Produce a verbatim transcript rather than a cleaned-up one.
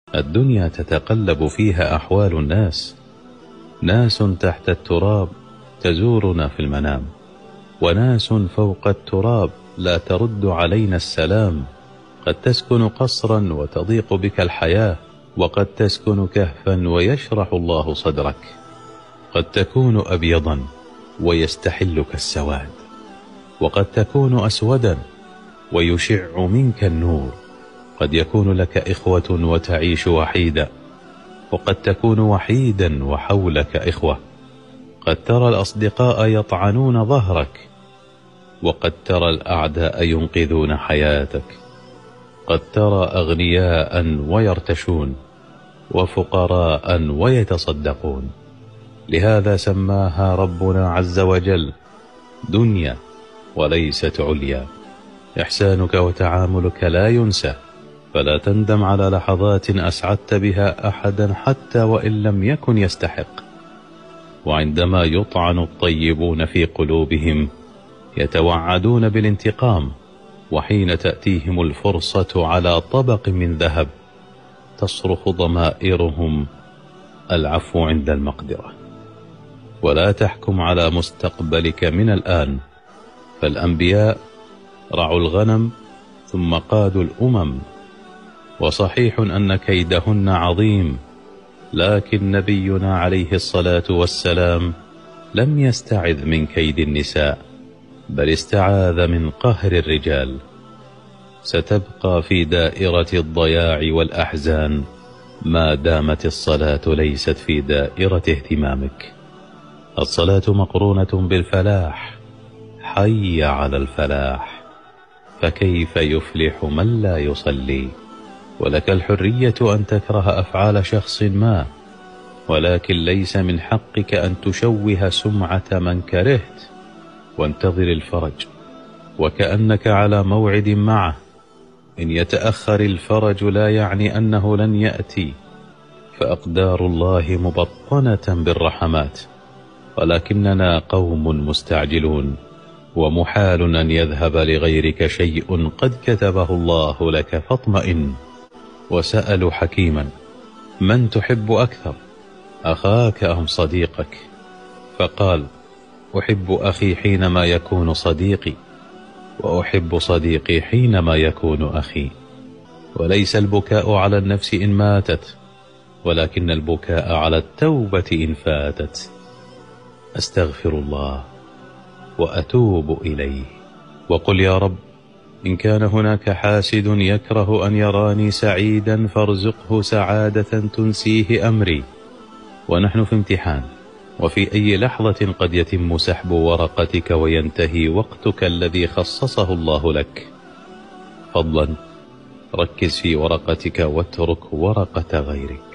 الدنيا تتقلب فيها أحوال الناس، ناس تحت التراب تزورنا في المنام، وناس فوق التراب لا ترد علينا السلام. قد تسكن قصرا وتضيق بك الحياة، وقد تسكن كهفا ويشرح الله صدرك. قد تكون أبيضا ويستحلك السواد، وقد تكون أسودا ويشع منك النور. قد يكون لك إخوة وتعيش وحيدا، وقد تكون وحيدا وحولك إخوة. قد ترى الأصدقاء يطعنون ظهرك، وقد ترى الأعداء ينقذون حياتك. قد ترى أغنياء ويرتشون، وفقراء ويتصدقون. لهذا سماها ربنا عز وجل دنيا وليست عليا. إحسانك وتعاملك لا ينسى، فلا تندم على لحظات أسعدت بها أحدا حتى وإن لم يكن يستحق. وعندما يطعن الطيبون في قلوبهم يتوعدون بالانتقام، وحين تأتيهم الفرصة على طبق من ذهب تصرخ ضمائرهم العفو عند المقدرة. ولا تحكم على مستقبلك من الآن، فالأنبياء رعوا الغنم ثم قادوا الأمم. وصحيح أن كيدهن عظيم، لكن نبينا عليه الصلاة والسلام لم يستعذ من كيد النساء، بل استعاذ من قهر الرجال. ستبقى في دائرة الضياع والأحزان ما دامت الصلاة ليست في دائرة اهتمامك. الصلاة مقرونة بالفلاح، حي على الفلاح، فكيف يفلح من لا يصلي؟ ولك الحرية أن تكره أفعال شخص ما، ولكن ليس من حقك أن تشوه سمعة من كرهت. وانتظر الفرج وكأنك على موعد معه. إن يتأخر الفرج لا يعني أنه لن يأتي، فأقدار الله مبطنة بالرحمات، ولكننا قوم مستعجلون، ومحال أن يذهب لغيرك شيء قد كتبه الله لك فاطمئن. وسألوا حكيما: من تحب أكثر، أخاك أم صديقك؟ فقال: أحب أخي حينما يكون صديقي، وأحب صديقي حينما يكون أخي. وليس البكاء على النفس إن ماتت، ولكن البكاء على التوبة إن فاتت. أستغفر الله وأتوب إليه. وقل: يا رب، إن كان هناك حاسد يكره أن يراني سعيدا فارزقه سعادة تنسيه أمري. ونحن في امتحان، وفي أي لحظة قد يتم سحب ورقتك وينتهي وقتك الذي خصصه الله لك. فضلا ركز في ورقتك واترك ورقة غيرك.